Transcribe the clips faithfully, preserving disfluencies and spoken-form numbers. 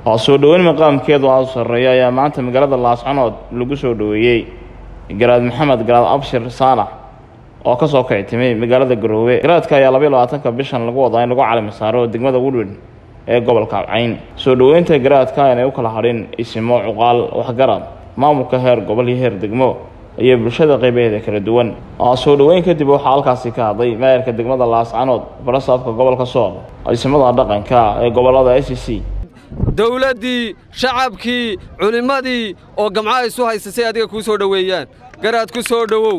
soo dhaweyn maqaamkeedu aad u sareeya ayaa maanta magaalada Laascanood lagu soo dhaweeyay garaad Maxamed garaad Abshir Saalax oo ka soo kictimay magaalada Garowe. Garaadka ayaa laba iyo labaatanka bishan lagu wadaa in lagu calaamad saaro degmada Woodward ee gobolka Cayn. Soo dhaweynta garaadka ay u kala hadhin isimo cuqaal waxgarad maamulka heer gobol iyo heer degmo iyo bulshada qaybaheeda kala duwan. Soo dhaweyn kadib waxa halkaasi ka hadlay maayarka degmada Laascanood barasaabka gobolka Sool isimada dhaqanka ee gobolada S C dawladii shacabkii culimadii oo gamca isu haysay adiga ku soo dhaweeyaan garaad ku soo dhawow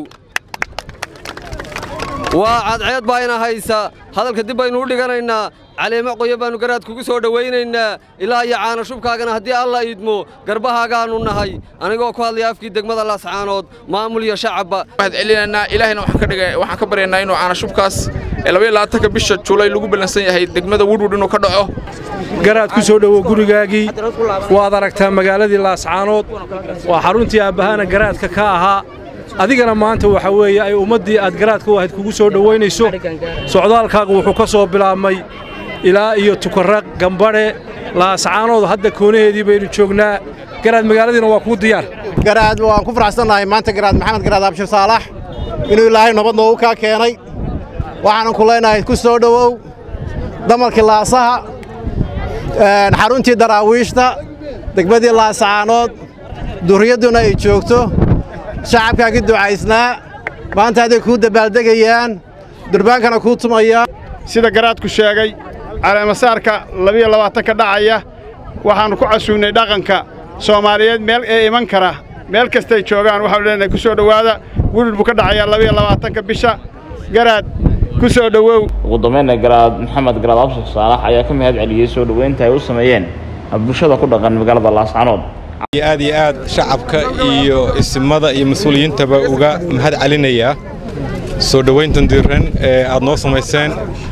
waa cadceed baa ina haysa hadalka dib aynu u dhiganaynaa caleemo qoyan baanu garaad kugu soo dhaweynaynaa ilaa iyo caana shubkaagana haddii alla idmo garbahaagaanu nahay anigoo ku hadlaya afkii degmada Laascanood maamul iyo shacabba waxaad celinayna ilaahina waxaan ka dhigay waxaan ka bareenaa inuu caana shubkaas laba iyo labaatanka bisha July lagu balansan yahay degmada Woodward inuu ka dhaco garaad ku soo dhawo gurigaagii waad aragtaa magaaladii Laascanood waa xaruntii aabahana garaadka ka ahaa adigana maanta waxa weeye ay ummadii aad garaadka wahayd kugu soo dhaweynayso socdaalkaagu wuxuu ka soo bilaabmay ilaa iyo tukaraq gambare Laascanood hadda koonaheedii baynu joognaa garaad magaaladiina waa ku diyaar garaad waan ku faraxsanahay maanta garaad Maxamed garaad Abshir Saalax inuu ilaahay nabad noogu ka keenay waxaan ku leenahay ku soo dhawow damalkii laasaha een xaruntii daraawiishta degmadii Laascanood duriyaduna ay joogto shacabkaaga ducaysnaa maanta ay ku dabaaldegayaan durbaankana ku tumaya sida garaadku sheegay calaamasaarka laba iyo labaatan ka dhacaya waxaanu ku casuunay dhaqanka Soomaaliyeed meel ee iman kara meel kasta ay joogaan waxaan leenahay ku soo dhawaada Woodward buu ka dhacaya laba iyo labaatanka bisha garaad ku soo dhawow ugu dambeyn garaad Maxamed garaad Abshir Saalax ayaa ka mahad celiyay soo dhaweynta ay u sameeyeen bulshada ku dhaqan magaalada Laascanood aad iyo aad shacabka iyo isimada iyo mas'uuliyiintaba uga mahad celinaya soo dhaweyntan diiran ee aad noo sameyseen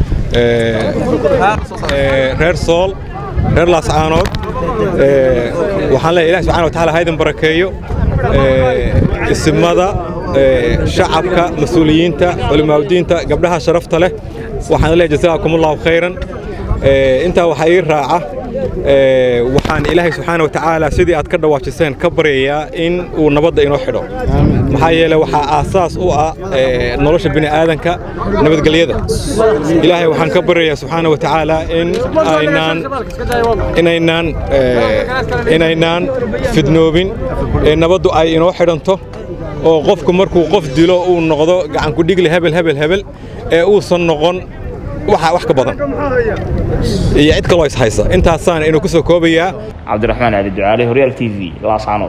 ee reer Sool reer Laascanood ee waxaan leeyahay Ilaahay subhanahu wa ta'ala haydan barakeeyo ee isimada ee shacabka mas'uuliyiinta culimaadiinta gabdhaha sharafta leh waxaan leeyahay jazaakumullahu khayran ee inta waxa ay raaca ee waxaan Ilaahay subhanahu wa ta'ala sidii aad ka dhawaajiseen ka bareeyaa in uu nabadda inoo xidho maxaa yeelay waxa aasaas u ah nolosha bini aadanka nabadgelyada Ilaahay waxaan ka bareeyaa subhanahu wa ta'ala in aynaan inaynaan inaynaan fidnoobin ee nabaddu ay inoo xidhanto oo qofku markuu qof dilo uu noqdo gacan ku dhigli hebel hebel hebel ee uu san noqon waxa wax ka badan iyo cid kale oo is haysa intaasaan inuu ku soo koobayaa Cabdiraxmaan Ali Ducaale Horyal T V Laascanood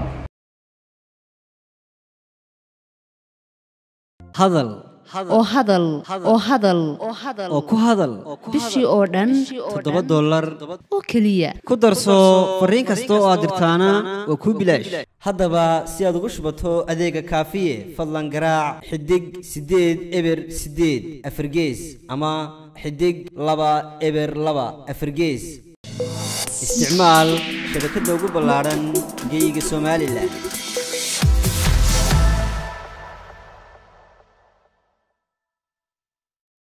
hadal oo hadal oo hadal oo ku hadal bishii oo dhan toddoba dollar oo kaliya ku darso fariin kasta oo aad dirtaana waa ku bilaash haddaba si aad ugu shubato adeega kaafiye fadlan garaac xidig sideed eber sideed afargees ama xidig laba eber laba afargees isticmaal shabakadda ugu ballaaran geyga Soomaaliland.